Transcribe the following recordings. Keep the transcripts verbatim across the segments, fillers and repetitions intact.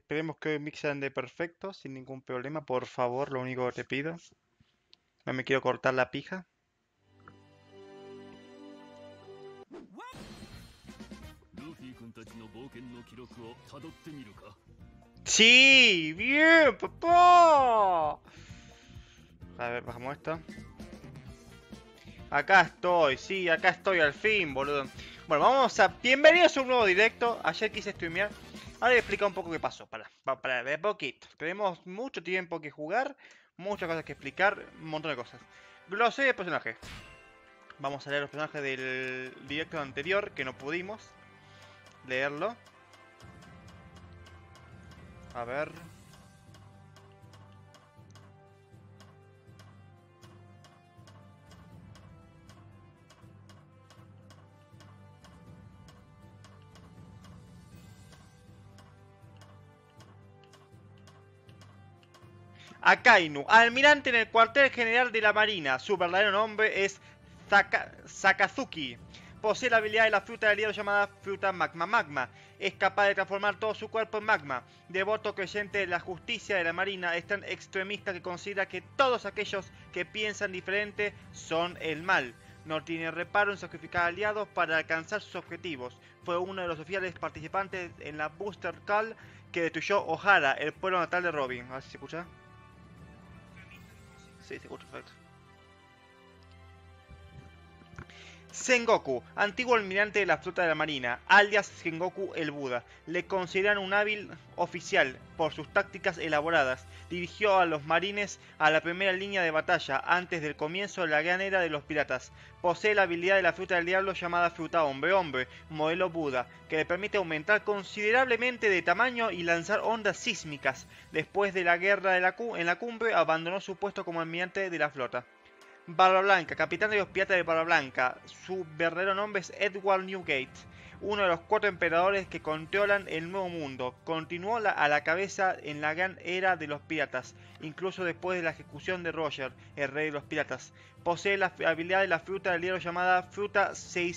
esperemos que hoy Mix ande perfecto, sin ningún problema. Por favor, lo único que te pido. No me quiero cortar la pija. ¡Sí! ¡Bien, papá! A ver, bajamos esto. Acá estoy, sí, acá estoy al fin, boludo. Bueno, vamos a... Bienvenidos a un nuevo directo. Ayer quise streamear. Ahora voy a explicar un poco qué pasó. Para, para, para, de poquito. Tenemos mucho tiempo que jugar, muchas cosas que explicar, un montón de cosas. Glosario de personajes. Vamos a leer los personajes del directo anterior, que no pudimos leerlo. A ver... Akainu, almirante en el cuartel general de la Marina. Su verdadero nombre es Saka Sakazuki. Posee la habilidad de la fruta del hielo llamada fruta magma magma. Es capaz de transformar todo su cuerpo en magma. Devoto creyente de la justicia de la Marina, es tan extremista que considera que todos aquellos que piensan diferente son el mal. No tiene reparo en sacrificar aliados para alcanzar sus objetivos. Fue uno de los oficiales participantes en la Booster Call que destruyó Ohara, el pueblo natal de Robin. A ver si se escucha. Sí, se escucha perfecto. Sengoku, antiguo almirante de la flota de la marina, alias Sengoku el Buda. Le consideran un hábil oficial por sus tácticas elaboradas. Dirigió a los marines a la primera línea de batalla antes del comienzo de la gran era de los piratas. Posee la habilidad de la fruta del diablo llamada fruta hombre hombre, modelo Buda, que le permite aumentar considerablemente de tamaño y lanzar ondas sísmicas. Después de la guerra de la en la cumbre, abandonó su puesto como almirante de la flota. Barba Blanca, capitán de los piratas de Barba Blanca. Su verdadero nombre es Edward Newgate, uno de los cuatro emperadores que controlan el Nuevo Mundo. Continuó la, a la cabeza en la gran era de los piratas, incluso después de la ejecución de Roger, el rey de los piratas. Posee la habilidad de la fruta del hielo llamada fruta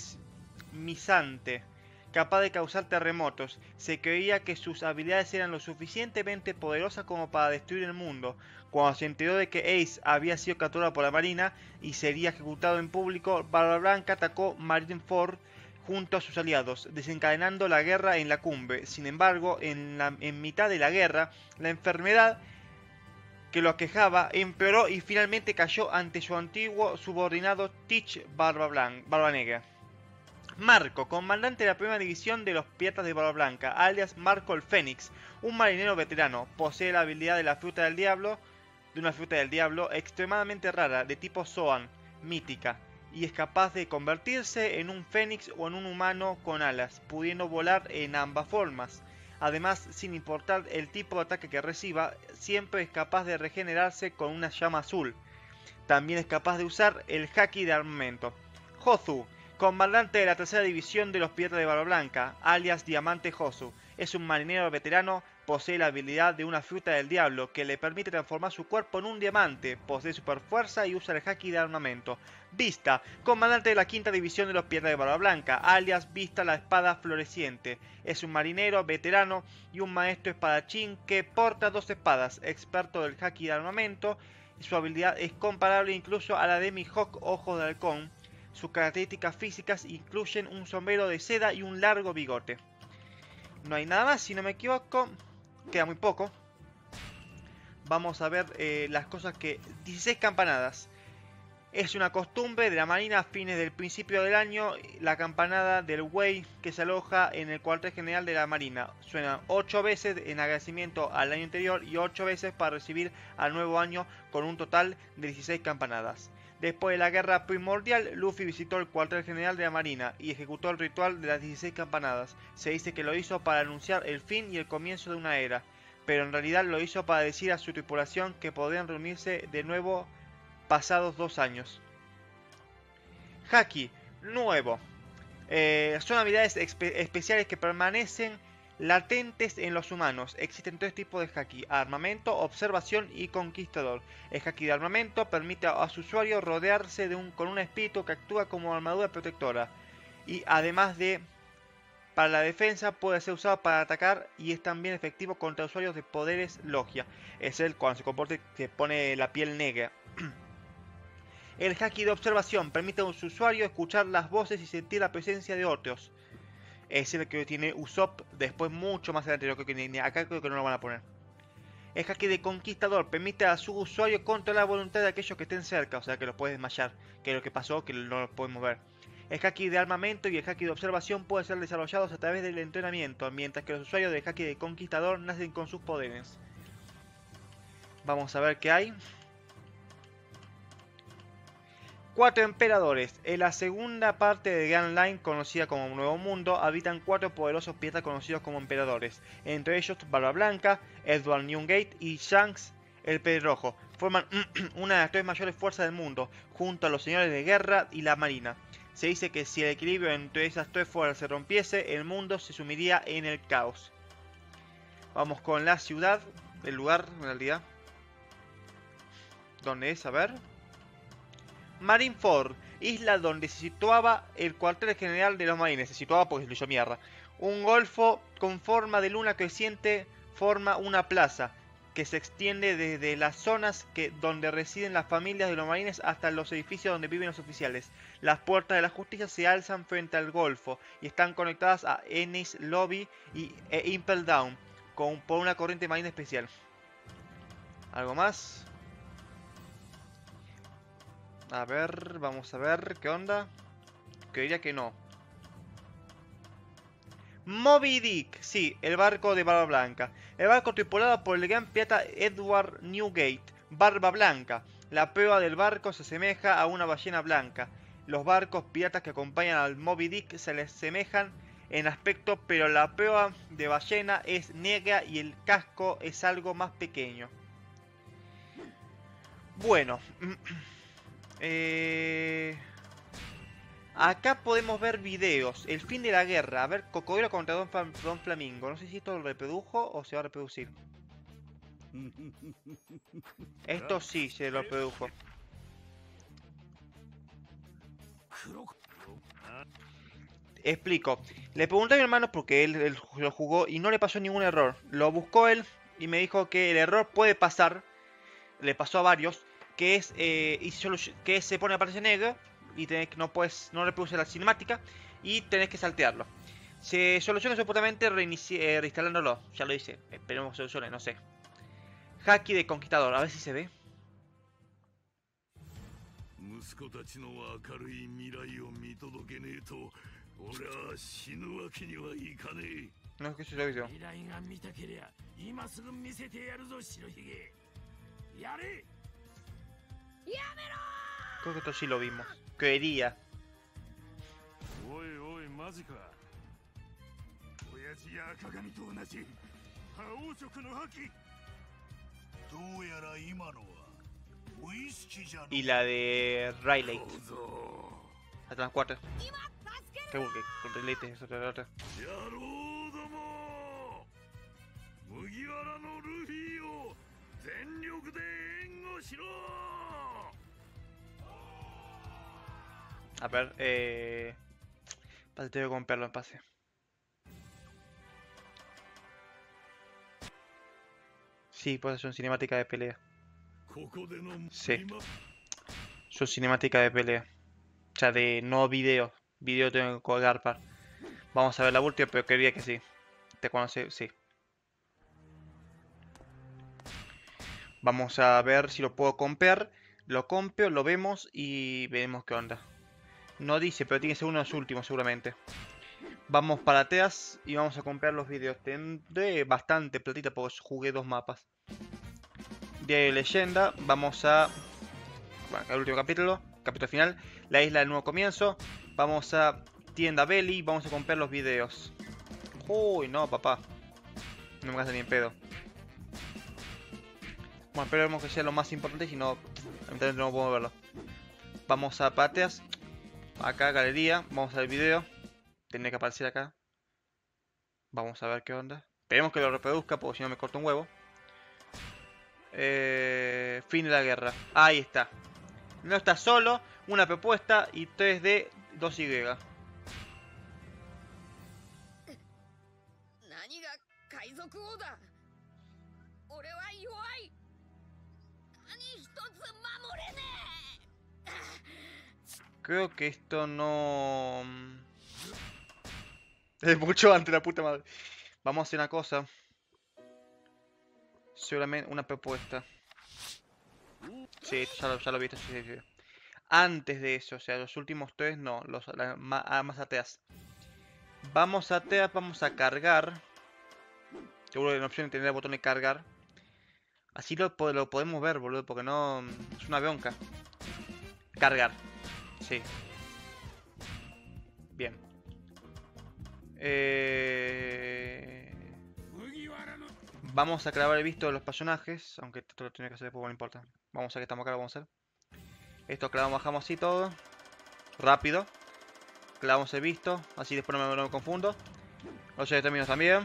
seismizante, capaz de causar terremotos. Se creía que sus habilidades eran lo suficientemente poderosas como para destruir el mundo. Cuando se enteró de que Ace había sido capturado por la marina y sería ejecutado en público, Barba Blanca atacó Marineford junto a sus aliados, desencadenando la guerra en la cumbre. Sin embargo, en, la, en mitad de la guerra, la enfermedad que lo aquejaba empeoró y finalmente cayó ante su antiguo subordinado Teach Barba, Blanca, Barba Negra. Marco, comandante de la primera división de los piratas de Barba Blanca, alias Marco el Fénix, un marinero veterano. Posee la habilidad de la fruta del diablo, de una fruta del diablo extremadamente rara, de tipo Zoan, mítica, y es capaz de convertirse en un fénix o en un humano con alas, pudiendo volar en ambas formas. Además, sin importar el tipo de ataque que reciba, siempre es capaz de regenerarse con una llama azul. También es capaz de usar el haki de armamento. Hozu, comandante de la tercera división de los piratas de Barba Blanca, alias Diamante Hozu. Es un marinero veterano, posee la habilidad de una fruta del diablo que le permite transformar su cuerpo en un diamante, posee super fuerza y usa el haki de armamento. Vista, comandante de la quinta división de los piratas de Barba Blanca, alias Vista la espada floreciente. Es un marinero veterano y un maestro espadachín que porta dos espadas, experto del haki de armamento. Su habilidad es comparable incluso a la de Mihawk Ojos de Halcón. Sus características físicas incluyen un sombrero de seda y un largo bigote. No hay nada más, si no me equivoco. Queda muy poco. Vamos a ver eh, las cosas que... dieciséis campanadas. Es una costumbre de la marina a fines del principio del año, la campanada del Wei que se aloja en el cuartel general de la marina. Suenan ocho veces en agradecimiento al año anterior y ocho veces para recibir al nuevo año, con un total de dieciséis campanadas. Después de la guerra primordial, Luffy visitó el cuartel general de la marina y ejecutó el ritual de las dieciséis campanadas. Se dice que lo hizo para anunciar el fin y el comienzo de una era, pero en realidad lo hizo para decir a su tripulación que podían reunirse de nuevo pasados dos años. Haki, nuevo. Eh, son habilidades espe especiales que permanecen latentes en los humanos. Existen tres tipos de haki: armamento, observación y conquistador. El haki de armamento permite a su usuario rodearse de un, con un espíritu que actúa como armadura protectora, y además de Para la defensa puede ser usado para atacar y es también efectivo contra usuarios de poderes logia. Es el cuando se comporte se pone la piel negra. El haki de observación permite a su usuario escuchar las voces y sentir la presencia de otros. Es el que tiene Usopp después mucho más adelante. Creo que acá creo que no lo van a poner. El haki de conquistador permite a su usuario controlar la voluntad de aquellos que estén cerca, o sea que los puede desmayar, que es lo que pasó, que no lo podemos ver. El haki de armamento y el haki de observación pueden ser desarrollados a través del entrenamiento, mientras que los usuarios del haki de conquistador nacen con sus poderes. Vamos a ver qué hay. Cuatro emperadores. En la segunda parte de Grand Line, conocida como Nuevo Mundo, habitan cuatro poderosos piratas conocidos como emperadores. Entre ellos Barba Blanca, Edward Newgate y Shanks el Pelirrojo. Forman una de las tres mayores fuerzas del mundo, junto a los señores de guerra y la marina. Se dice que si el equilibrio entre esas tres fuerzas se rompiese, el mundo se sumiría en el caos. Vamos con la ciudad, el lugar en realidad. ¿Dónde es? A ver. Marineford, isla donde se situaba el cuartel general de los marines. Se situaba porque se lo hizo mierda. Un golfo con forma de luna creciente forma una plaza que se extiende desde las zonas que, donde residen las familias de los marines hasta los edificios donde viven los oficiales. Las puertas de la justicia se alzan frente al golfo y están conectadas a Ennis Lobby y e Impel Down con, por una corriente marina especial. ¿Algo más? A ver, vamos a ver, ¿qué onda? Creería que no. Moby Dick, sí, el barco de Barba Blanca. El barco tripulado por el gran pirata Edward Newgate, Barba Blanca. La proa del barco se asemeja a una ballena blanca. Los barcos piratas que acompañan al Moby Dick se les semejan en aspecto, pero la proa de ballena es negra y el casco es algo más pequeño. Bueno... Eh... Acá podemos ver videos. El fin de la guerra. A ver, Cocodrilo contra Don, Flam Don Flamingo. No sé si esto lo reprodujo o se va a reproducir. Esto sí se lo reprodujo. Explico. Le pregunté a mi hermano porque él, él lo jugó y no le pasó ningún error. Lo buscó él y me dijo que el error puede pasar. Le pasó a varios. Que es eh, y solo, que se pone a pantalla negra y tenés que no puedes no reproduce la cinemática y tenés que saltearlo. Se soluciona supuestamente eh, reinstalándolo. Ya lo hice. Esperemos que solucione, no sé. Haki de conquistador, a ver si se ve. No es que se lo hizo. Creo que esto sí lo vimos. Creería. Y la de Riley. Hasta las cuatro. ¿Qué busque? Con Riley es otra otra. A ver, eh... Pase, tengo que comprarlo en pase. Sí, pues son cinemáticas de pelea. Sí. Son cinemáticas de pelea. O sea, de no video. Video tengo que colgar para. Vamos a ver la última, pero quería que sí. Te conoce, sí. Vamos a ver si lo puedo comprar. Lo compro, lo vemos y veremos qué onda. No dice, pero tiene que ser uno de los últimos seguramente. Vamos para Teas y vamos a comprar los videos. Tendré bastante platita porque jugué dos mapas. Diario de leyenda. Vamos a... Bueno, el último capítulo. Capítulo final. La isla del nuevo comienzo. Vamos a tienda Belly. Vamos a comprar los videos. Uy, no, papá. No me gasta ni en pedo. Bueno, esperemos que sea lo más importante. Si no, lamentablemente no puedo verlo. Vamos a Pateas. Acá, galería. Vamos al video. Tendría que aparecer acá. Vamos a ver qué onda. Esperemos que lo reproduzca porque si no me corta un huevo. Eh, fin de la guerra. Ahí está. No está solo. Una propuesta y tres D dos Y. 海賊王だ。俺は弱い。何一つ守れねえ。 Creo que esto no... Es mucho antes, la puta madre. Vamos a hacer una cosa. Seguramente una propuesta. Sí, ya lo, ya lo he visto, sí, sí, sí. Antes de eso, o sea, los últimos tres no, los la, ma, ah, más ateas. Vamos a ateas, vamos a cargar. Seguro que en opción de tener el botón de cargar. Así lo, lo podemos ver, boludo, porque no... Es una bronca. Cargar. Sí. Bien. Eh... Vamos a clavar el visto de los personajes. Aunque esto lo tiene que hacer después, no importa. Vamos a que estamos acá, lo vamos a hacer. Esto clavamos, bajamos así todo. Rápido. Clavamos el visto. Así después no me, no me confundo. Los términos también.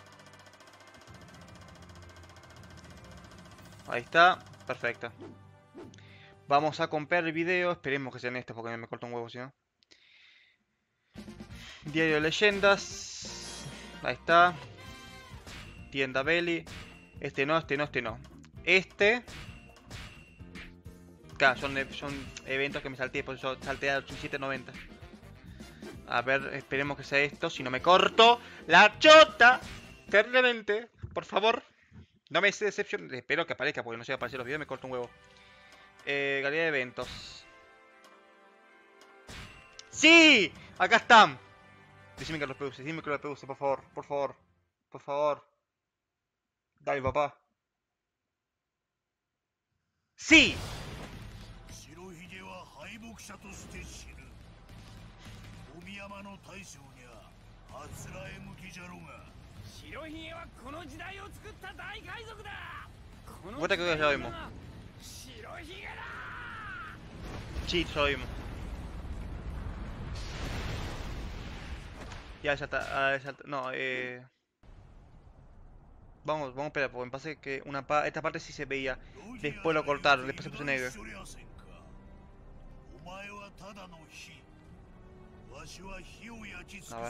Ahí está. Perfecto. Vamos a comprar el video. Esperemos que sean estos porque me corta un huevo si no. Diario de leyendas. Ahí está. Tienda Belly. Este no, este no, este no. Este. Claro, son, son eventos que me salté, por eso salté a siete noventa. A ver, esperemos que sea esto. Si no me corto la chota terriblemente. Por favor. No me decepcionen. Espero que aparezca porque no sé si aparecer los videos. Me corto un huevo. Eh, galería de eventos. ¡Sí! Acá están. Decime que los produce. Decime que los produce, por favor. Por favor. Por favor. Dale, papá. ¡Sí! Vuelta que ya lo vimos. Sí, ya lo vimos. Ya, ya está. Ah, ya está. No, eh... Vamos, vamos a esperar, porque me parece que una pa esta parte sí se veía. Después lo cortaron, después se puso negro. A ver.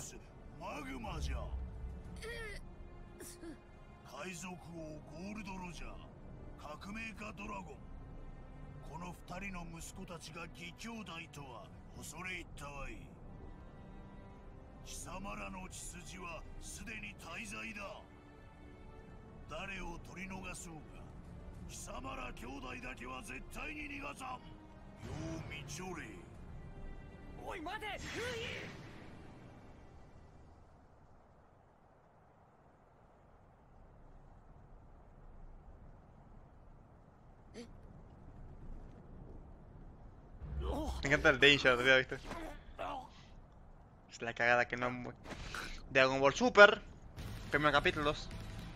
海賊王ゴールド・ロジャー、革命家ドラゴン。この二人の息子たちが義兄弟とは恐れ入ったわい。貴様らの血筋はすでに大罪だ。誰を取り逃そうが、貴様ら兄弟だけは絶対に逃がさん。よう見ちょれ。おい待て、ルイ。 Me encanta el Danger, ¿ya viste? Es la cagada que no... Dragon Ball Super. Primeros capítulos.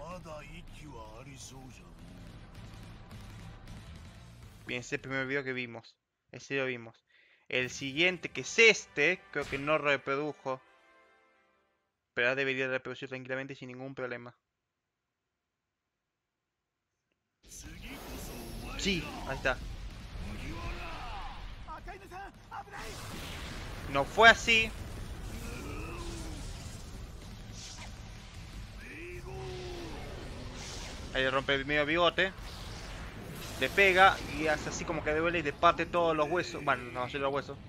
Bien, ese es el primer video que vimos. Ese lo vimos. El siguiente, que es este, creo que no reprodujo. Pero ahora debería reproducir tranquilamente sin ningún problema. Sí, ahí está. No fue así. Ahí le rompe el medio bigote. Le pega y hace así como que duele y le parte todos los huesos. Bueno, no, solo los huesos.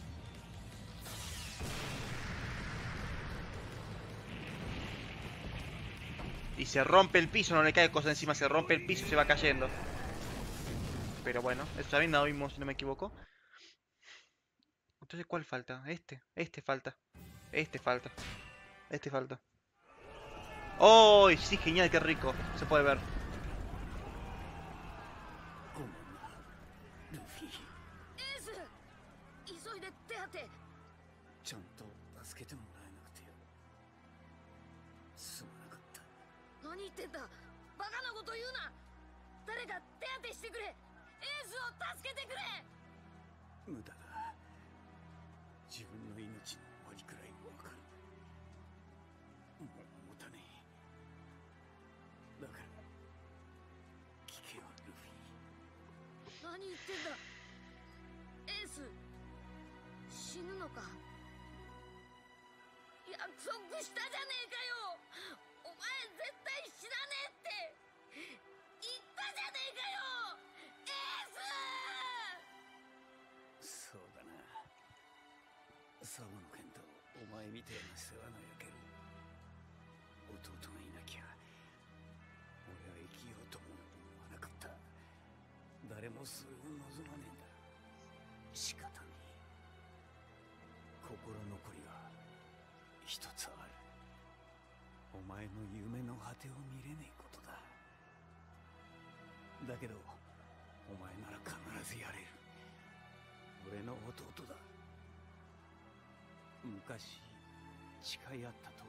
Y se rompe el piso, no le cae cosa encima, se rompe el piso y se va cayendo. Pero bueno, eso también lo vimos, si no me equivoco. Entonces, ¿cuál falta? Este, este falta. Este falta. Este falta. ¡Oh! Sí, genial, qué rico. Se puede ver. 前絶対死なねえって言ったじゃねえかよエース。 そうだな。サボの剣とお前みたいな世話の焼ける弟がいなきゃ俺は生きようとも思わなかった。誰もそれを望まねえんだ。仕方ねえ。心残りは一つある。お前の夢の果てを見れねえことだ。だけどお前なら必ずやれる。俺の弟だ。昔誓い合った通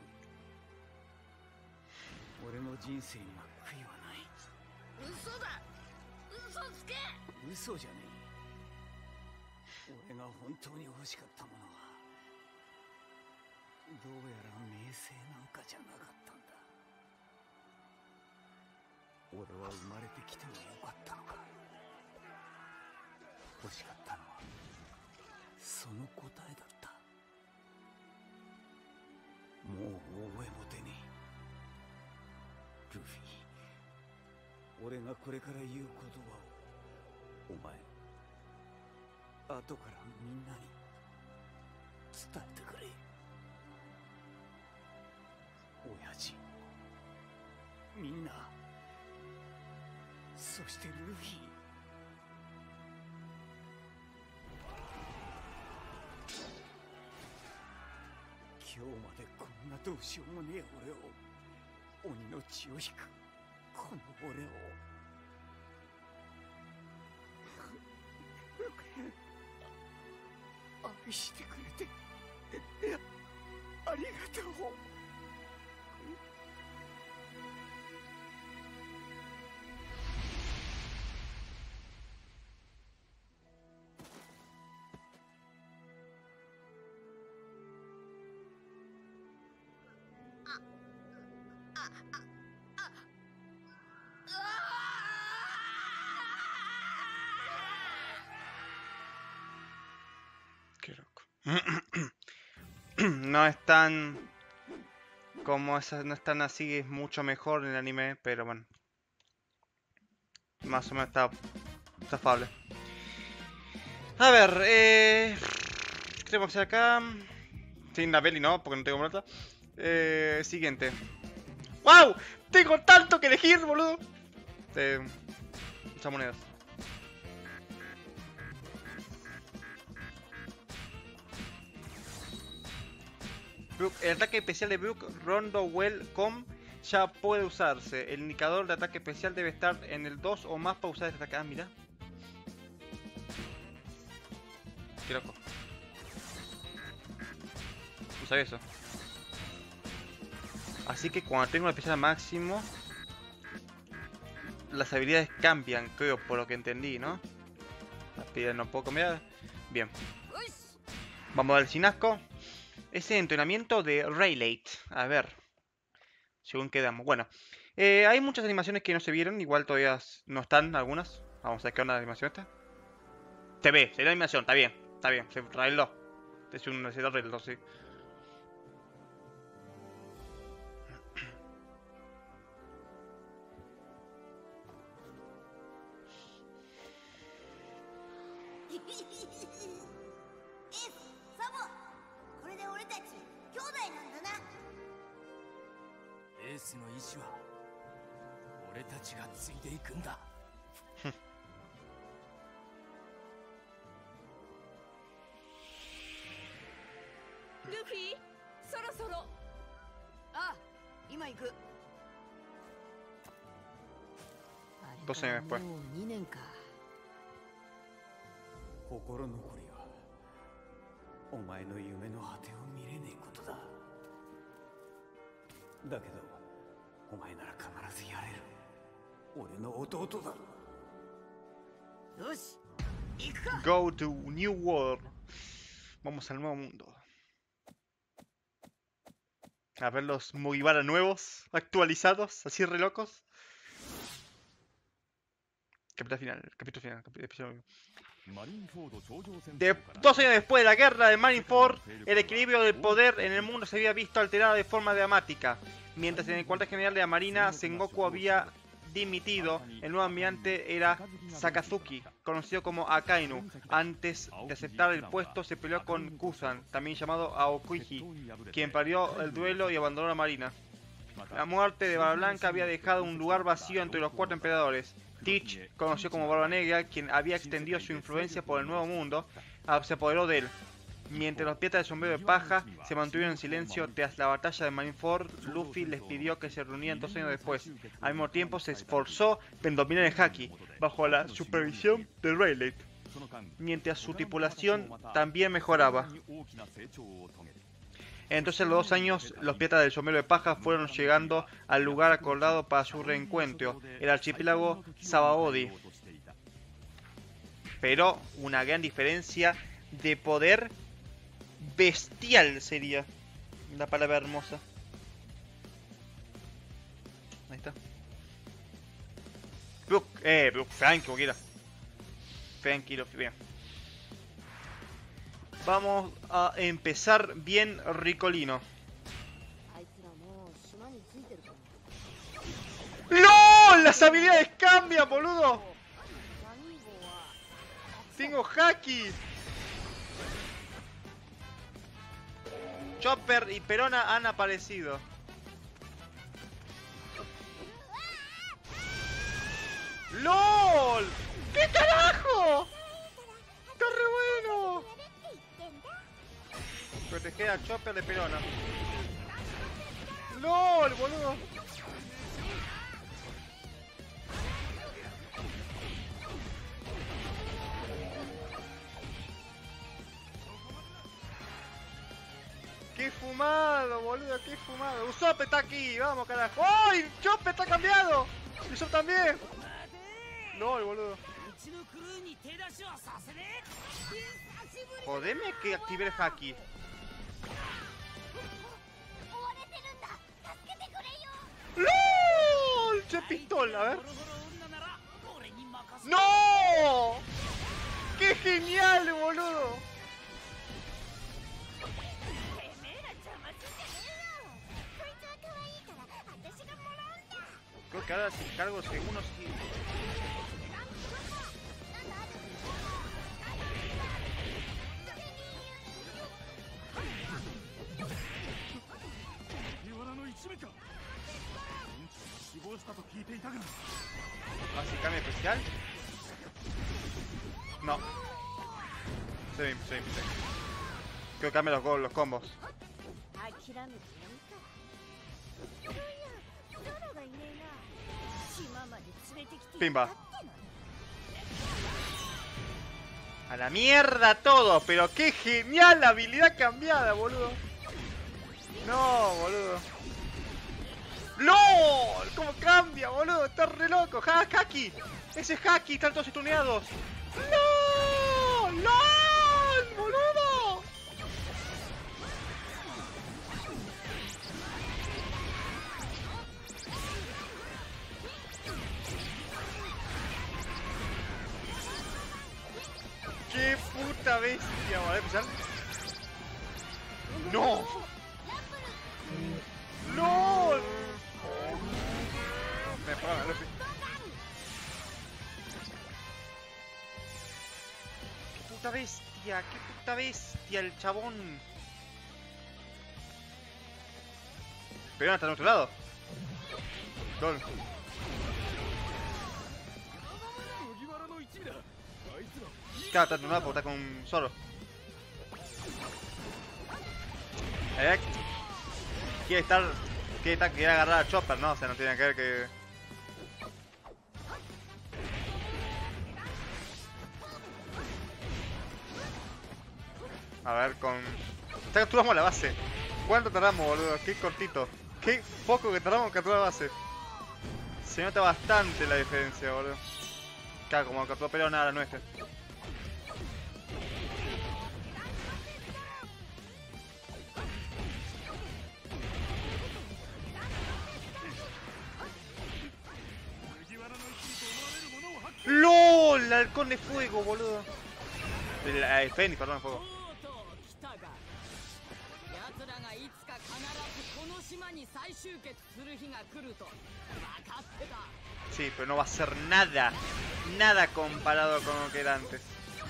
り俺の人生には悔いはない。 嘘だ。嘘つけ。 嘘じゃねえ。俺が本当に欲しかったものはどうやら名声なんかじゃなかったんだ。俺は生まれてきてもよかったのか。欲しかったのはその答えだった。もう覚えも出ねえ。ルフィ、俺がこれから言う言葉をお前後からみんなに伝えてくれ。親父、みんな、そしてルフィ。今日までこんなどうしようもねえ俺を、鬼の血を引くこの俺を愛してくれてありがとう。 Qué loco. No es tan como esas, no es tan así, es mucho mejor en el anime, pero bueno, más o menos está, está afable. A ver, eh, ¿qué tenemos que hacer acá? Sin la peli, no, porque no tengo plata. Eh, siguiente. ¡Wow! Tengo tanto que elegir, boludo. Eh, muchas monedas. Brook, el ataque especial de Brook Rondo Welcome ya puede usarse. El indicador de ataque especial debe estar en el dos o más para usar este ataque. Ah, mira. Qué loco. No sabía eso. Así que cuando tengo el especial máximo, las habilidades cambian, creo, por lo que entendí, ¿no? Las habilidades no puedo cambiar. Bien. Vamos al Sinasco. Ese entrenamiento de Rayleigh. A ver. Según quedamos. Bueno. Eh, hay muchas animaciones que no se vieron. Igual todavía no están algunas. Vamos a ver qué onda la animación esta. Se ve. Se ve la animación. Está bien. Está bien. Se arregló. Es un arreglo, sí. Dos años después. 心残りはお前の夢の果てを見れねえことだ。だけどお前なら必ずやれる。俺の弟だ。よし、行くか。 Go to New World. Vamos al nuevo mundo. A ver los Mugiwara nuevos, actualizados, así re locos. Capítulo final, capítulo final, capítulo final. De, dos años después de la guerra de Marineford, el equilibrio del poder en el mundo se había visto alterado de forma dramática. Mientras en el cuartel general de la Marina, Sengoku había dimitido, el nuevo almirante era Sakazuki, conocido como Akainu. Antes de aceptar el puesto, se peleó con Kusan, también llamado Aokiji, quien perdió el duelo y abandonó la Marina. La muerte de Barba Blanca había dejado un lugar vacío entre los cuatro emperadores. Teach, conocido como Barba Negra, quien había extendido su influencia por el Nuevo Mundo, se apoderó de él. Mientras los piratas del sombrero de paja se mantuvieron en silencio tras la batalla de Marineford, Luffy les pidió que se reunieran dos años después. Al mismo tiempo se esforzó en dominar el Haki, bajo la supervisión de Rayleigh, mientras su tripulación también mejoraba. Entonces, en los dos años, los piratas del sombrero de paja fueron llegando al lugar acordado para su reencuentro, el archipiélago Sabaody. Pero una gran diferencia de poder bestial sería la palabra hermosa. Ahí está. Brook, eh, Brook, Frank, como quiera. Frankie, lo bien. Vamos a empezar bien ricolino. ¡No! ¡Las habilidades cambian, boludo! Tengo Haki. Chopper y Perona han aparecido. ¡LOL! ¿Qué carajo? ¡Está re bueno! Proteger a Chopper de Perona. ¡LOL, boludo! ¡Qué fumado, boludo! ¡Qué fumado! ¡Usopp está aquí! ¡Vamos, carajo! ¡Ay! ¡Chopper está cambiado! ¡Y Usopp también! ¡LOL, boludo! Jodeme que active el Haki. ¡LOL! ¡Che pistola! A ver. ¡No! ¡Qué genial, boludo! Creo que ahora si cargo segundo sí. ¿Así cambio especial? No. Se me, se me, se me. Creo que cambia los, los combos. Pimba. A la mierda todo, pero qué genial la habilidad cambiada, boludo. No, boludo. ¡LOL! ¿Cómo cambia, boludo? Está re loco. ¡Ja, Haki! Ese Haki, están todos estuneados. ¡LOL! ¡LOL! ¡Boludo! ¡Qué puta bestia! ¿Vale? ¿Empezar? ¡No! ¡LOL! Me paga, Luffy. ¡Qué puta bestia! ¡Qué puta bestia el chabón! Pero no está de otro lado. LOL. Claro, está atornado porque está con Zoro. Eh, quiere estar. Quiere estar. Quiere agarrar a Chopper, ¿no? O sea, no tiene que ver que. A ver, con. Ya capturamos la base. ¿Cuánto tardamos, boludo? Qué cortito. Qué poco que tardamos en capturar la base. Se nota bastante la diferencia, boludo. Claro, como capturó Perona a la nuestra. ¡LOL! El halcón de fuego, boludo. El, el Fénix, perdón, de fuego. つか必ずこの島に再集結する日が来ると分かってた。 Sí, pero no va a ser nada, nada comparado con lo que era antes.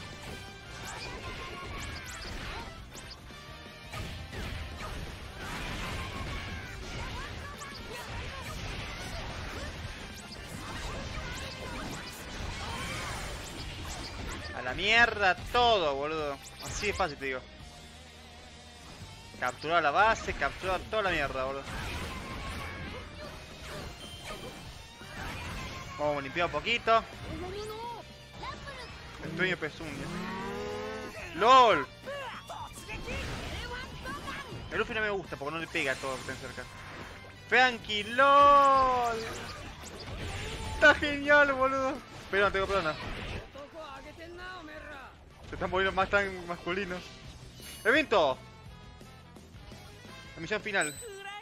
A la mierda todo, boludo. Así de fácil te digo. Capturar la base, capturar toda la mierda, boludo. Vamos a limpiar un poquito. El dueño pezuña. ¡LOL! El Luffy no me gusta porque no le pega a todo lo que está cerca. ¡Frankie! ¡LOL! Está genial, boludo. Pero no tengo plana. Se están poniendo más tan masculinos. ¡Evento! La misión final.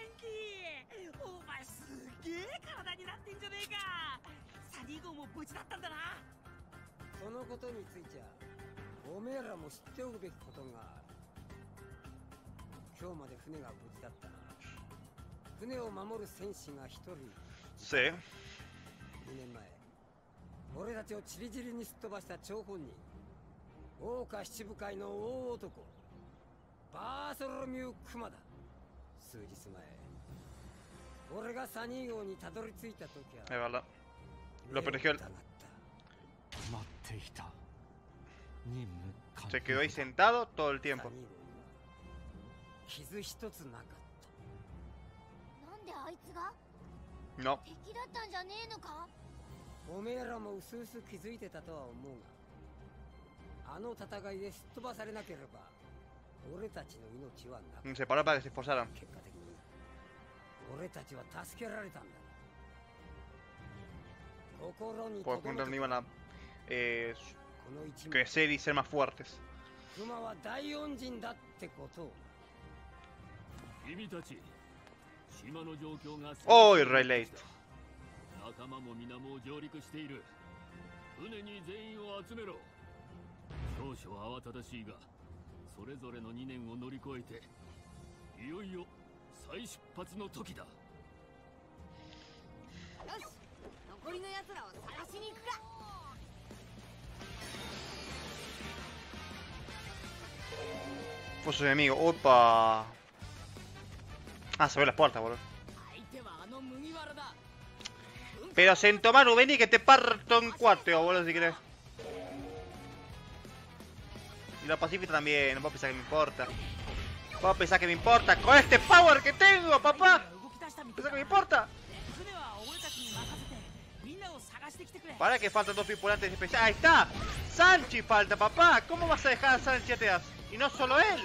Sí. にねんまえ俺たちをチリチリにすっ飛ばした張本人桜花七部会の大男バーソロミュー・クマだ。数日前俺がサニー号にたどり着いた時は Es verdad. Lo protegió él. Se quedó ahí sentado todo el tiempo. 傷一つなかった。 なんであいつが No. 敵だったんじゃねえのか。 おめえらもうすうす気づいてたとは思うが、あの戦いですっ飛ばされなければ俺たちの命はなく。 Se paró para que se esforzaran. 結果的に俺たちは助けられたんだ。心に Porque juntos no iban a eh, この一年 crecer y ser más fuertes. クマは大恩人だってことを。 君たち島の状況が ¡Oh, Rey Late! 仲間も皆もう上陸している。船に全員を集めろ。少々慌ただしいがそれぞれのにねんを乗り越えていよいよ再出発の時だ。よし、残りの奴らを探しに行くか。 Fue su enemigo. ¡Opa! Ah, se ve las puertas, boludo. 相手はあの麦わらだ。 Pero Sentomaru, vení que te parto en cuatro, boludo, si querés. Y la pacífica también, no puedo pensar que me importa. Puedo pensar que me importa con este power que tengo, papá. Pensar que me importa. Para que faltan dos tripulantes especiales. ¡Ahí está! ¡Sanchi falta, papá! ¿Cómo vas a dejar a Sanchi atrás? Y no solo él.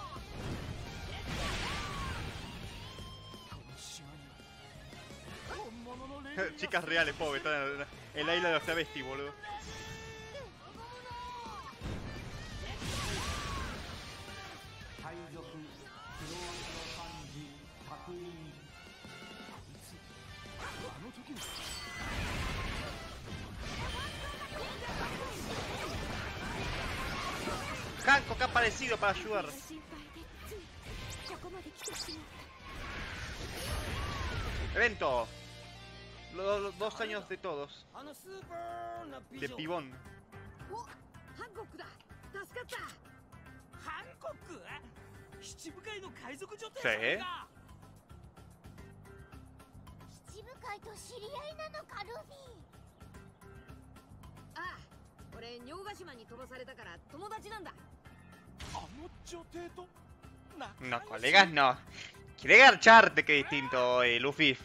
Chicas reales, pobre, están en, en la isla de los travestis, boludo. Hancock ha aparecido para ayudar. Evento. Los, los dos años de todos. De pibón. ハンコックだ。助かった。ハンコック？七部会の海賊女帝さんが。七部会と知り合いなのか、ルフィ。ああ、俺尿ヶ島に飛ばされたから友達なんだ。あの女帝と。 No, colegas no. Quiere garcharte, que distinto, eh, Luffy.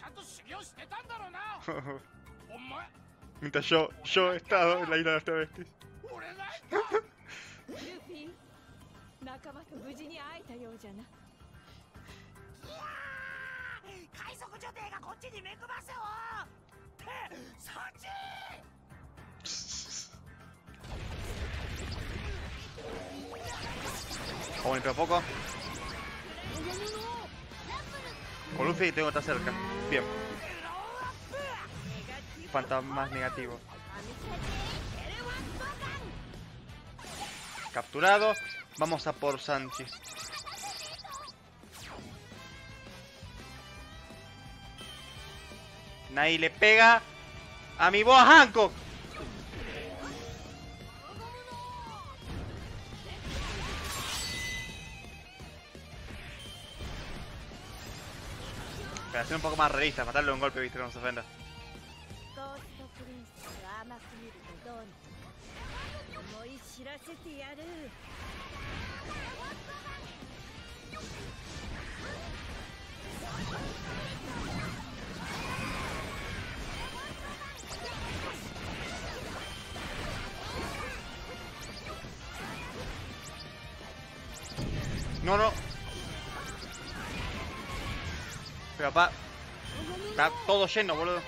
Mientras yo, yo he estado en la isla de los travestis. ルフィ、仲間と無事に会えたようじゃな。海賊女帝がこっちに目くばせを。サンジ。 Vamos dentro de poco. Con Luffy tengo que estar cerca. Bien. Fantasmas negativos. Capturado. Vamos a por Sanchi. Nadie le pega a mi Boa Hancock. Para ser un poco más realista, matarle un golpe, viste, que no se ofenda. ゴーストプリンセスは甘すぎるとどうにか思い知らせてやる。 No, no. Pero papá, está todo lleno, boludo.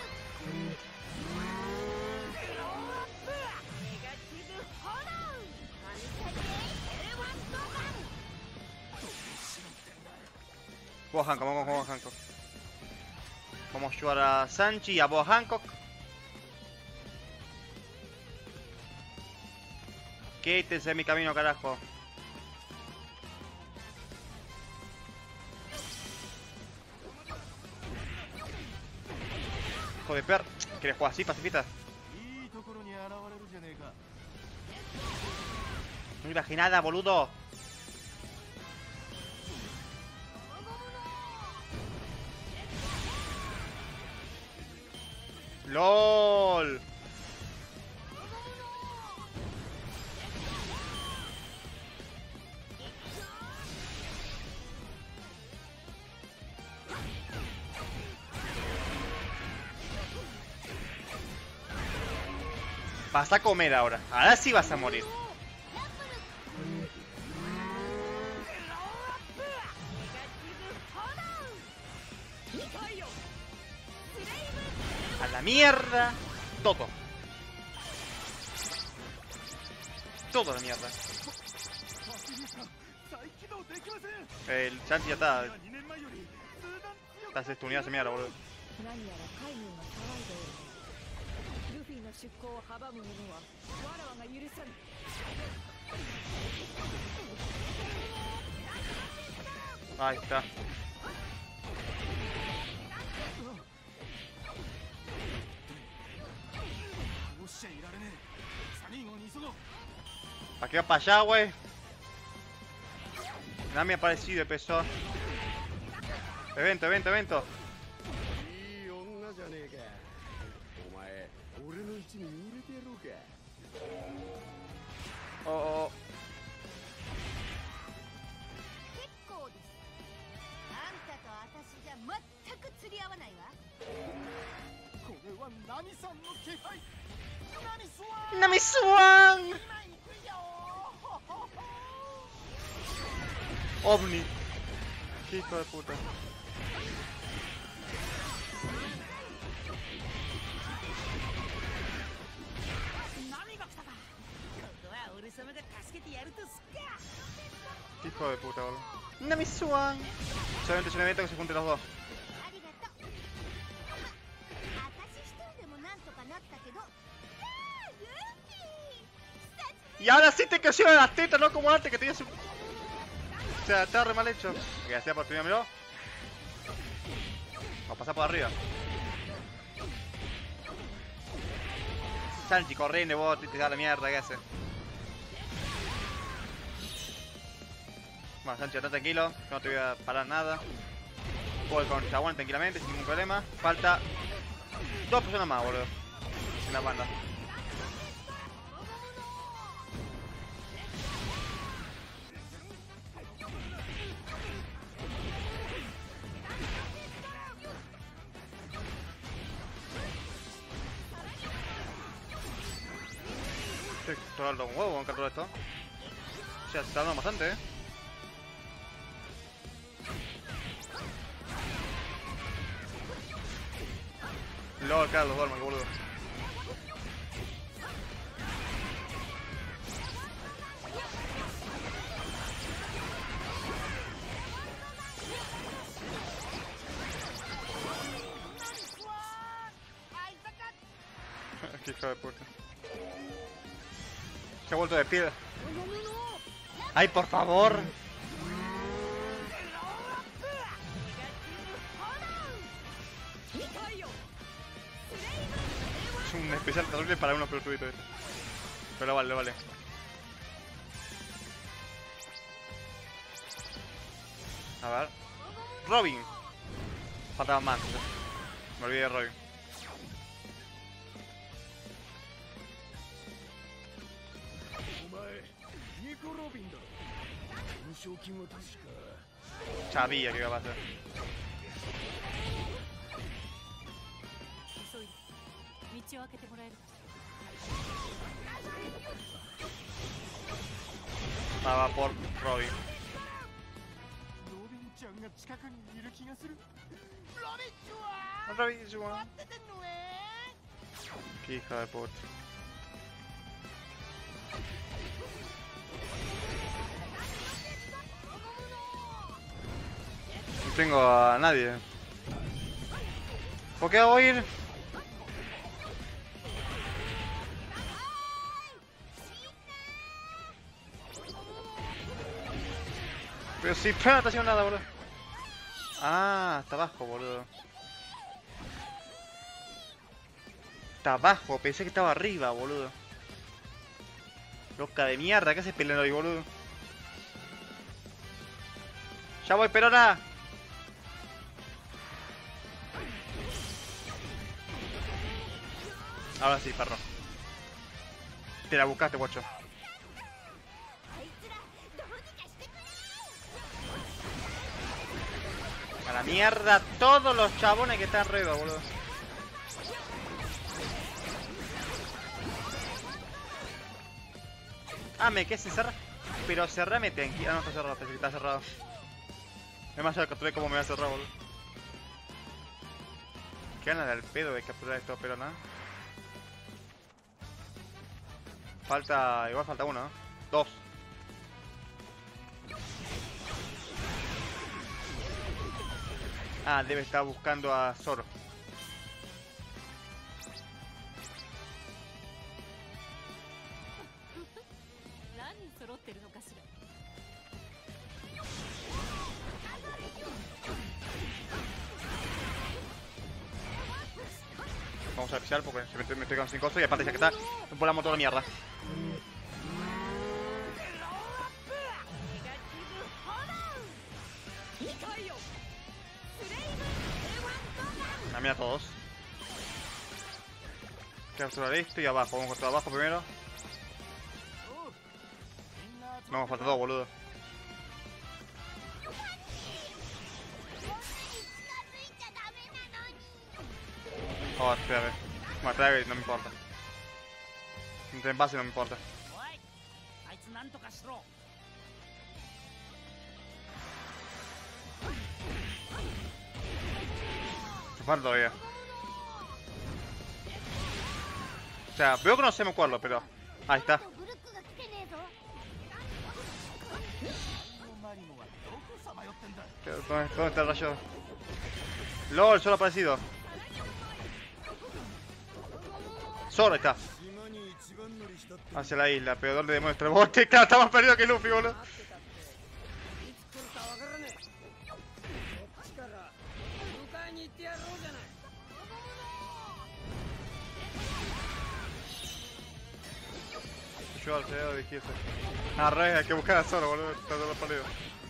Boa Hancock, vamos con Boa Hancock. Vamos a ayudar a Sanchi y a Boa Hancock. Quítense de mi camino, carajo. Hijo de per... ¿Quieres jugar así, pacifista? No imaginé nada, boludo. LOL. Vas a comer ahora. Ahora sí vas a morir. A la mierda. Todo. Todo a la mierda. El Sanchi ya está. Estás estuneado esa mierda, boludo. 何やら海軍が騒いでおる。ルフィの出航を阻む者はわらわが許さぬ。 Ahí está. ¿Para qué va para allá, güey? Nada me ha parecido, empezó. Evento, evento, evento. Oh, oh, oh. 結構です。あんたと私じゃ全く釣り合わないわ。 これはナミさんの気配。ナミスワン。 ¡Nami Swan! 今行くよ。 OVNI. Qué hijo de puta. ナミが来たか。今度は俺様が助けてやるとすっか。 Qué hijo de puta, boludo. ¡Nami Swan! Solamente es un evento que se junten los dos. ありがとう。私一人でもなんとかなったけど。 Y ahora sí te crecieron las tetas, no como antes que tenías un... O sea, está re mal hecho. Que sea por primero, miró. Vamos a pasar por arriba. Sanchi, corriendo, vos te da la mierda, ¿qué hace? Bueno, Sanchi, está tranquilo, que no te voy a parar nada. Voy con Chaguán tranquilamente, sin ningún problema. Falta dos personas más, boludo. En la banda. Estoy un huevo con todo esto. O sea, se está dando bastante, eh. LOL, claro, los duermo, que boludo. Qué hijo de puta. Se ha vuelto de piedra. ¡Ay, por favor! un especial terrible para unos pelotuditos estos. Pero vale, vale. A ver. Robin. Faltaba más. Me olvidé de Robin. Sabía que iba a pasar. Estaba por Robin. Robin, Juan. Qué hija de puta. No tengo a nadie. ¿Por qué hago ir? Pero si pero no está haciendo nada, boludo. Ah, está abajo, boludo. Está abajo, pensé que estaba arriba, boludo. Loca de mierda, ¿qué haces peleando ahí, boludo? Ya voy, Perona. Ahora sí, perro. Te la buscaste, guacho. A la mierda todos los chabones que están arriba, boludo. Ah, me quedé sin cerrar. Pero cerrame tranqui. Ah, no está cerrado, pensé que está cerrado. Es más, ya capturé cómo me va a cerrar, boludo. Qué ganas del pedo de capturar esto, pero nada. Falta... igual falta uno, ¿no? Dos. Ah, debe estar buscando a Zoro. Vamos a especial porque se me estoy, me estoy quedando sin costo y aparte ya que está, volamos toda la mierda. A mí a todos. Capturar esto y abajo, vamos a cortar abajo primero. No, falta dos, boludo. Oh, espérame. Me atrae, no me importa. Entre en base no me importa. Me falta todavía. O sea, veo que no se me acuerdo, pero... ahí está. ¿Dónde, dónde está el rayo? LOL, solo ha aparecido. Solo está. Hacia la isla, pero ¿dónde demuestra el bote? Claro, está más perdido que Luffy, boludo. Yo al cerebro dijiste. Ah, re, hay que buscar a Zoro, boludo. Está todo perdido.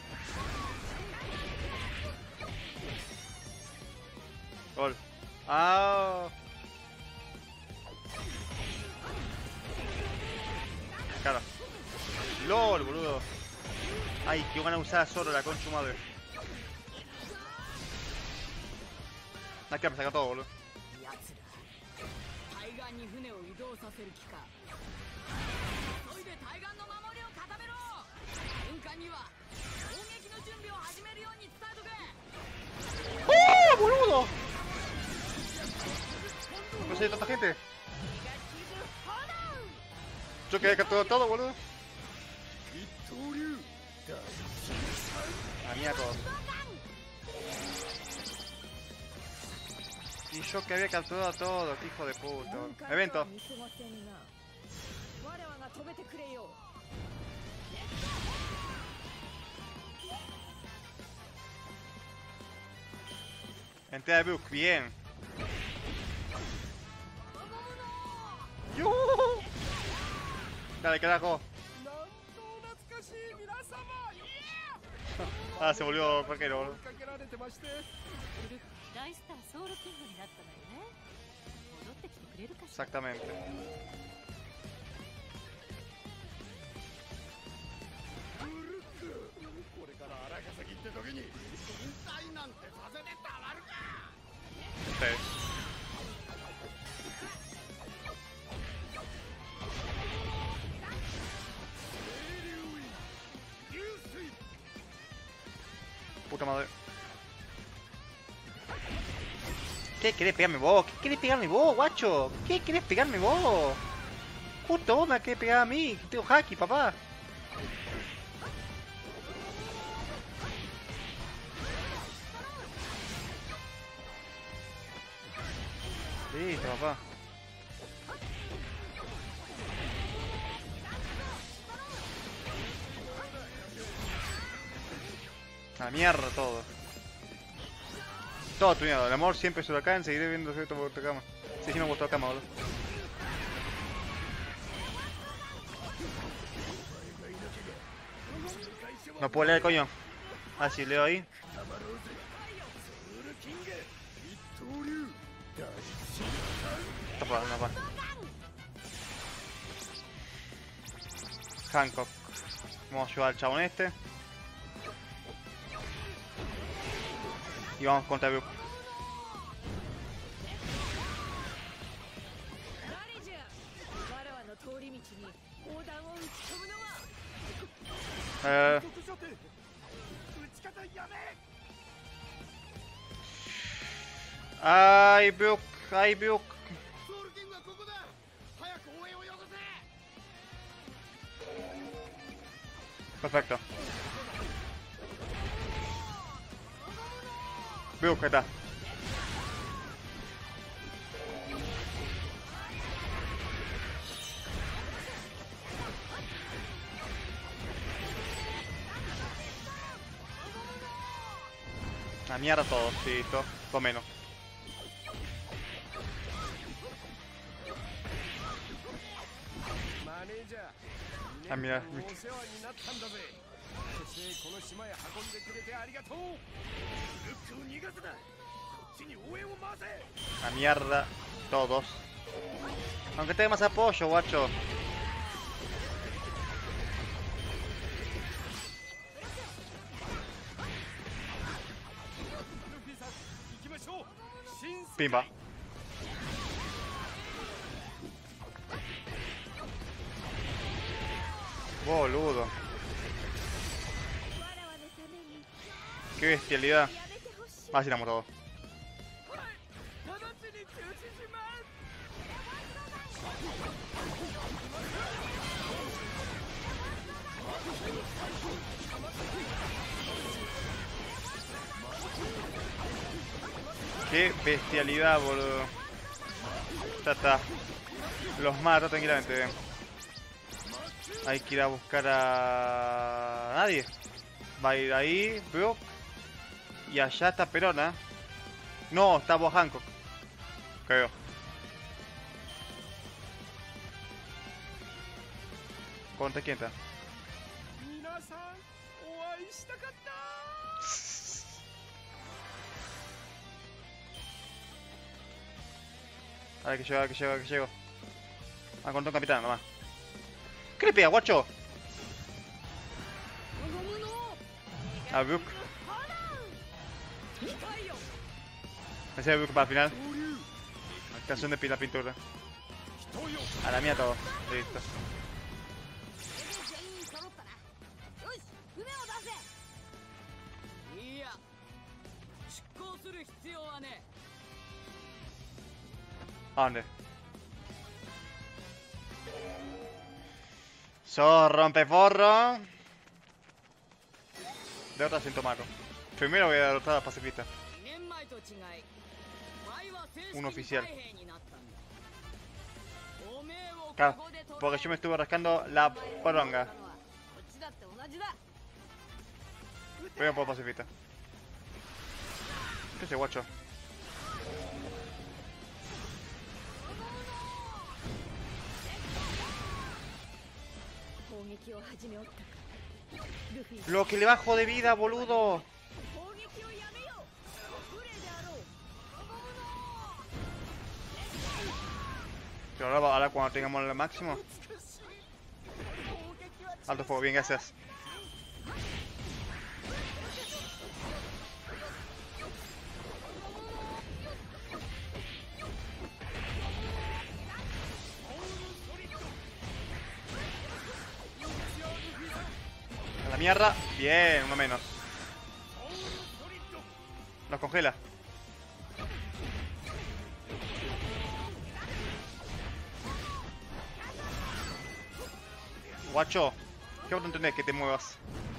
Gol. Ah. Claro. LOL, boludo. Ay, que van a usar a Zoro, la concha madre. Ah, que me saca todo, boludo. ¡Oh, boludo! No sé, tanta gente. Yo quedé capturado todo, boludo. A mí a todos. Y yo que había capturado todo, hijo de puta. Evento. Entré de Brook, bien. Dale, carajo. Ah, se volvió cualquiera, boludo. ライスターソウルキングになったのよね。戻ってきてくれるかしら。 Exactamente. これから荒稼ぎって時に引退なんてさせてたまるか。 Sí. Puta madre. ¿Qué querés pegarme vos? ¿Qué querés pegarme vos, guacho? ¿Qué querés pegarme vos? Justo vos me querés pegar a mí, que tengo haki, papá. Listo, papá. A mierda todo. Todo tuneado. El amor siempre es huracán. Seguiré viendo cierto por tu cama. Sí, sí me gustó la cama, boludo. No puedo leer, coño. Ah, sí, leo ahí. Tapa, no va. Hancock. Vamos a ayudar al chabón este. Y vamos contra Brook. Eh... Ay, Brook, ay, Brook. Perfecto. Brook, ahí está. La mierda todo, sí, todo, todo menos. Ah, mira, mira. La mierda, todos. Aunque tenga más apoyo, guacho. Pimba. Boludo. Qué bestialidad. Vacilamos todos. Qué bestialidad, boludo. Ya está. Los mato tranquilamente, bien. Hay que ir a buscar a... nadie. Va a ir ahí, Brook. Y allá está Perona. No, está Bob Hancock. Creo. ¿Contra quién está? A ver que llego, a ver que llego, a ver que llego. Ah, contra un capitán nomás. ¿Qué le pega, guacho? A Brook. Me sirve Brook para el final. Canción de la pintura. A la mía todo. Listo. ¿A dónde? So, rompeforro. Derrota sin tomarlo. Primero voy a derrotar a la pacifista. Un oficial. Claro, porque yo me estuve rascando la poronga. Voy por pacifista. ¿Qué es ese guacho? 撃を始めおったか。ルフィ Lo que le bajo de vida, boludo. 攻撃をやめよう。無礼であろう。 Pero ahora, ahora cuando tengamos el máximo. Alto fuego, bien, gracias. A la mierda. Bien, uno menos. Nos congela. Guacho, ¿qué otro entendés que te muevas?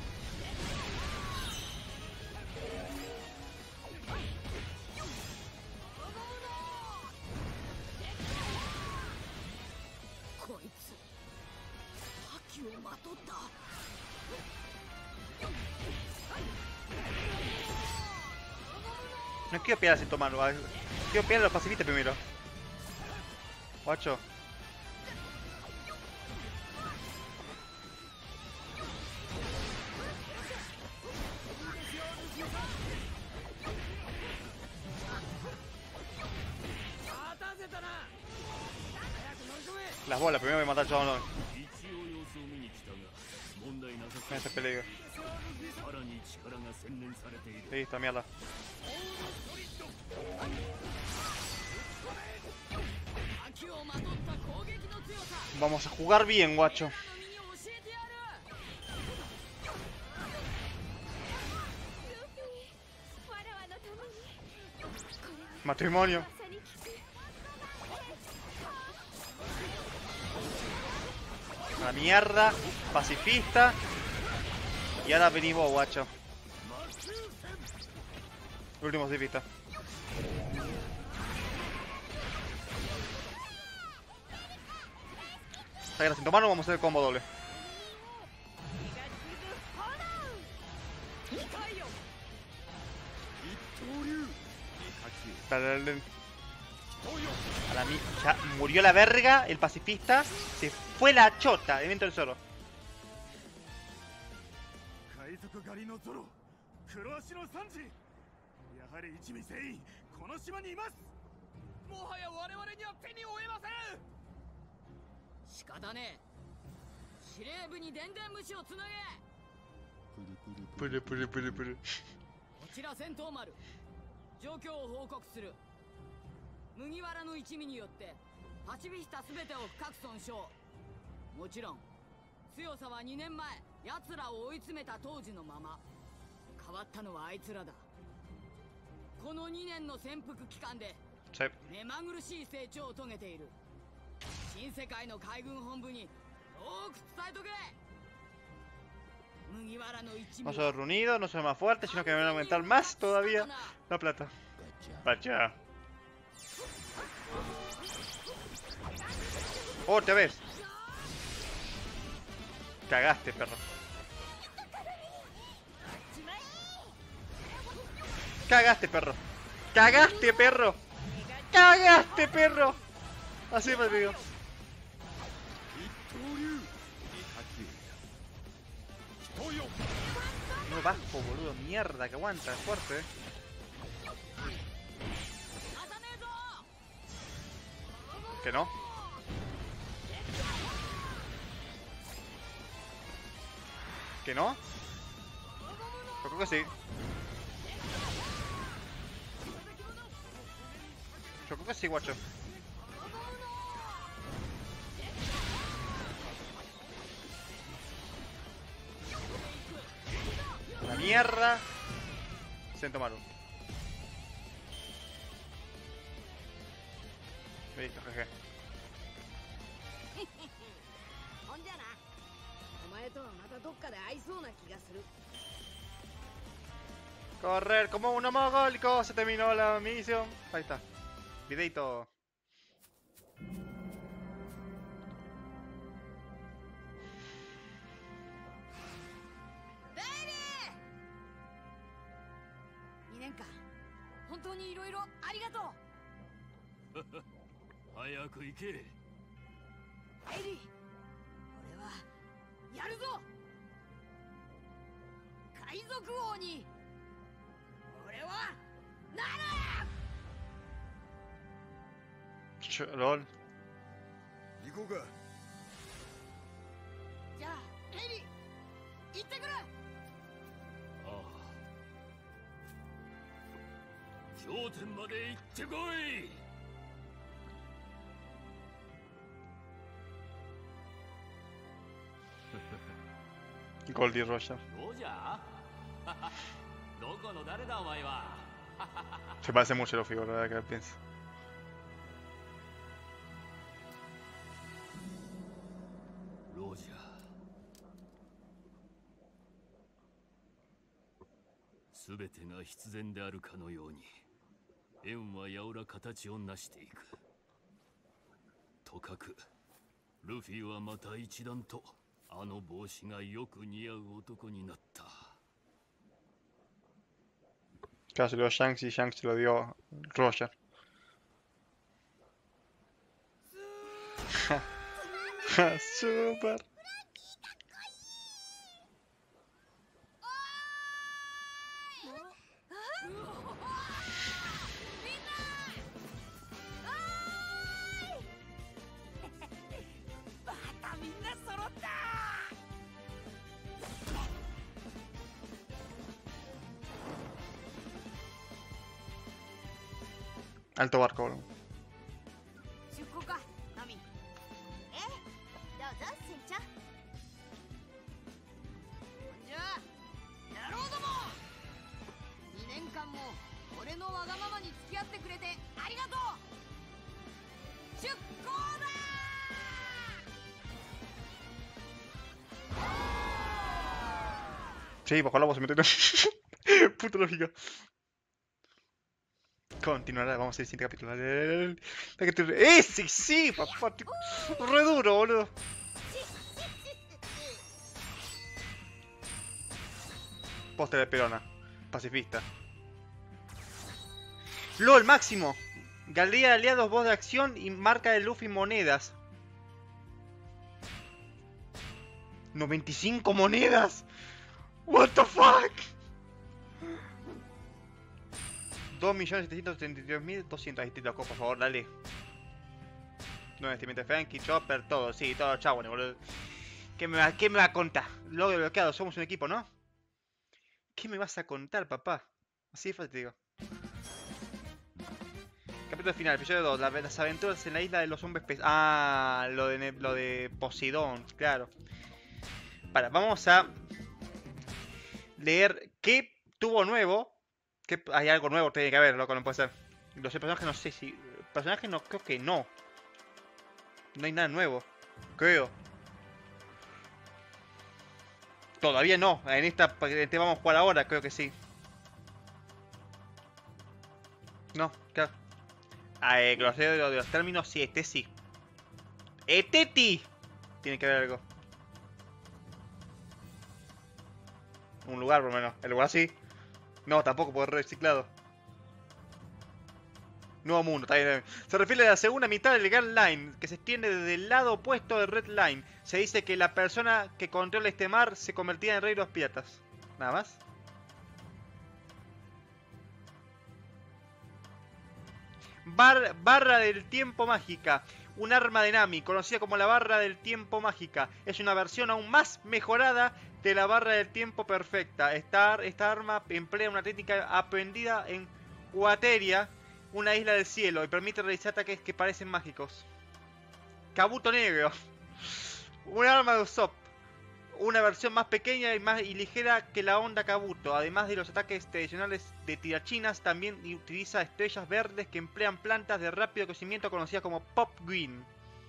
No quiero pegar sin tomarlo, quiero pegar a los pacifistas primero. Guacho. Las bolas, primero voy a matar yo a uno. Me hace peligro. Listo, mierda. Vamos a jugar bien, guacho. Matrimonio. La mierda. Pacifista. Y ahora venís vos, guacho. El último pacifista. Ahora sin tomarlo vamos a hacer el combo doble. A la mi ya murió la verga, el pacifista. Se fue la chota, evento del zorro. Puru, puru, puru, puru. 状況を報告する。麦わらの一味によってパチフィスタすべてを深く損傷。もちろん強さはにねんまえ奴らを追い詰めた当時のまま。変わったのはあいつらだ。このにねんの潜伏期間で目まぐるしい成長を遂げている。新世界の海軍本部に多く伝えとけ。 No solo reunido, no solo más fuerte, sino que me van a aumentar más todavía la plata. Pacha. Oh, te ves. Cagaste, perro. Cagaste, perro. Cagaste, perro. Cagaste, perro. Así me digo. No bajo, boludo, mierda, que aguanta, es fuerte, eh. ¿Que no? ¿Que no? Yo creo que sí. Yo creo que sí, guacho. La mierda. Siento malo. Listo, jeje. Correr como un mogólico. Se terminó la misión. Ahí está. Videito. やるぞ。海賊王に俺はなる。 Ch- LOL. 行こうか。 じゃあエリ行ってくる。 ああ、頂点まで行ってこい。 Goldie Roger. ロジャーどこの誰だお前は。 Se parece mucho la figura, ahora que lo pienso. ロジャー、全てが必然であるかのように円はやおら形を成していく。とかくルフィはまた一段とあの帽子がよく似合う男になった。 Claro, se lo dio Shanks y Shanks se lo dio Roger. Super. またみんな揃った。 Alto barco, bro. 出航かナミ。 ええ、どうぞ船長。 じゃあ野郎ども、にねんかんも俺のわがままに付き合ってくれてありがとう。出航だ。 Sí, bajo el agua se metió. Puta lógica. Continuará, vamos al siguiente capítulo. ¡Eh! ¡Sí, sí! Papá, te- re duro, boludo. Póster de Perona. Pacifista. ¡LOL, máximo! Galería de aliados, voz de acción y marca de Luffy monedas. ¡noventa y cinco monedas! What the fuck? dos millones setecientos setenta y tres mil doscientos. Ahí te loco, por favor, dale. No, vestimenta de Frankie, Chopper, todo, sí, todo, chavo, boludo. ¿Qué me, va, ¿Qué me va a contar? Logro bloqueado, somos un equipo, ¿no? ¿Qué me vas a contar, papá? Así de fácil te digo. Capítulo final, episodio dos, la- las aventuras en la isla de los hombres pesados. Ah, lo de, Ne- lo de Poseidón, claro. Para, vamos a leer qué tuvo nuevo. Que hay algo nuevo, tiene que haber, loco, no puede ser. Los personajes no sé si... Personajes no, creo que no. No hay nada nuevo. Creo. Todavía no. En esta te vamos a jugar ahora, creo que sí. No, claro. Ah, eh, glossario de los términos, sí, este sí. ¡Este sí! Tiene que haber algo. Un lugar, por lo menos. El lugar sí. No, tampoco puede reciclado. Nuevo mundo, está bien. Se refiere a la segunda mitad del Grand Line, que se extiende desde el lado opuesto del Red Line. Se dice que la persona que controla este mar se convertía en rey de los piratas. Nada más. Bar- barra del tiempo mágica. Un arma de Nami, conocida como la barra del tiempo mágica. Es una versión aún más mejorada de la barra del tiempo perfecta. Esta, esta arma emplea una técnica aprendida en Uateria, una isla del cielo, y permite realizar ataques que parecen mágicos. Kabuto negro. Un arma de Usopp. Una versión más pequeña y más y ligera que la onda Kabuto. Además de los ataques tradicionales de tirachinas, también utiliza estrellas verdes que emplean plantas de rápido crecimiento conocidas como Pop Green.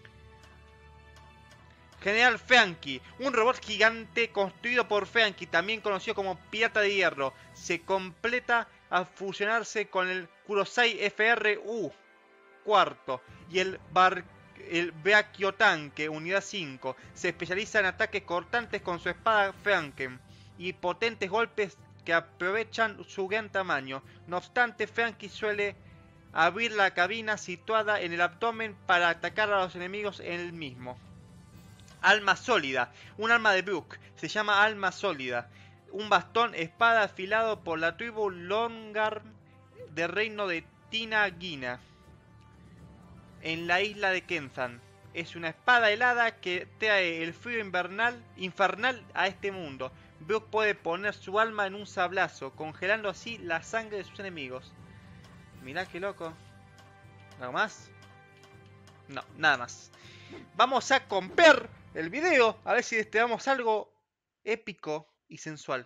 General Franky, un robot gigante construido por Franky, también conocido como Pirata de Hierro. Se completa al fusionarse con el Kurosei F R U cuarto y el Bar el Beakiotanque unidad cinco. Se especializa en ataques cortantes con su espada Franken y potentes golpes que aprovechan su gran tamaño. No obstante, Franky suele abrir la cabina situada en el abdomen para atacar a los enemigos en el mismo. Alma sólida. Un arma de Brook. Se llama alma sólida. Un bastón espada afilado por la tribu Longarm del reino de Tinagina, en la isla de Kenzan. Es una espada helada que trae el frío invernal, infernal a este mundo. Brook puede poner su alma en un sablazo, congelando así la sangre de sus enemigos. Mirá qué loco. ¿Algo más? No, nada más. Vamos a comprar el video, a ver si destapamos algo épico y sensual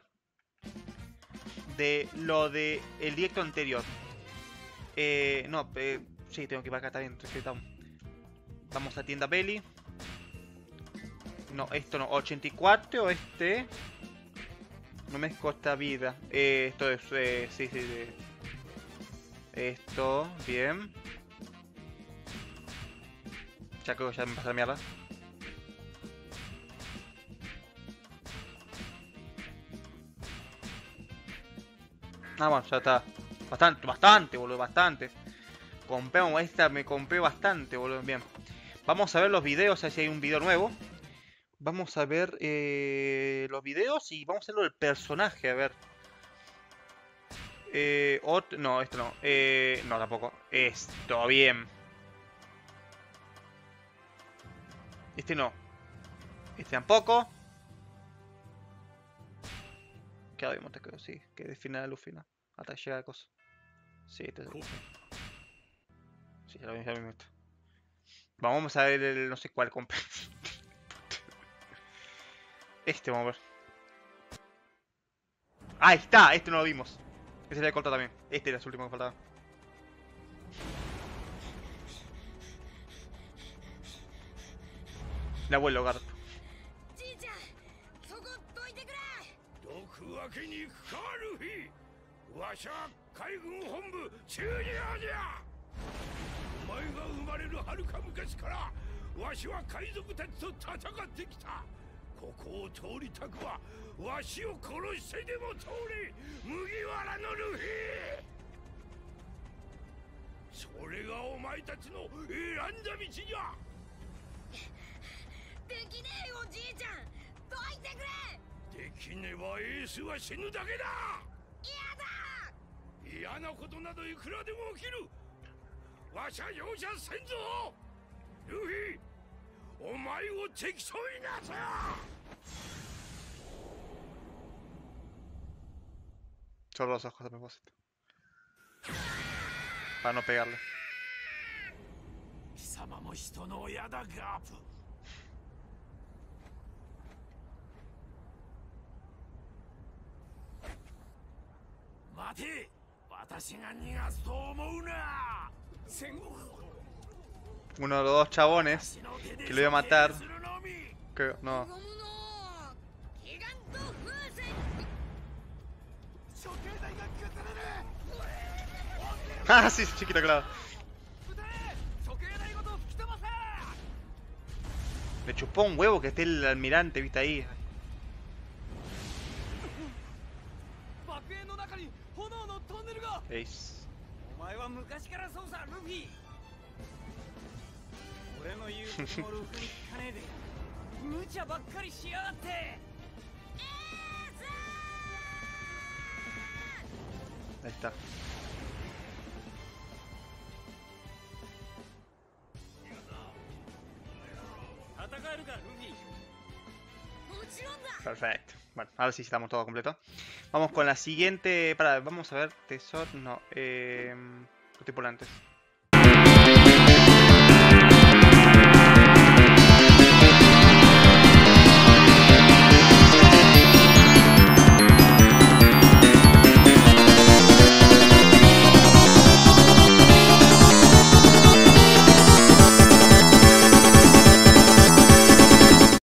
de lo de el directo anterior. Eh, no, eh, sí, tengo que ir para acá, está bien. Vamos a tienda peli. No, esto no, ochenta y cuatro, este no me cuesta vida. Eh, esto es, eh, sí, sí, sí. Esto, bien. Ya creo que ya me pasa la mierda. Ah, bueno, ya está. Bastante, bastante, boludo, bastante. Compré esta, me compré bastante, boludo. Bien. Vamos a ver los videos, a ver si hay un video nuevo. Vamos a ver eh, los videos y vamos a verlo del personaje, a ver. Eh, otro, no, esto no. Eh, no, tampoco. Esto, bien. Este no. Este tampoco. Claro, vimos, te creo, sí. Que define la luz final. Hasta que llega la cosa. Sí, este es el... Sí, ya lo vimos, ya lo vimos. Vamos a ver el... no sé cuál compré. Este vamos a ver. Ahí está, este no lo vimos. Ese le he cortado también. Este era el último que faltaba. El abuelo gato. Solo los ojos a propósito. Para no pegarle. Uno de los dos chabones que lo iba a matar. Que no. Ah, sí, chiquito, claro. Le chupó un huevo que esté el almirante, viste ahí. Ace. Ahí está. Perfecto. Bueno, ahora sí estamos todo completo. Vamos con la siguiente. Para, vamos a ver. Tesoro. No. Eh, tripulantes.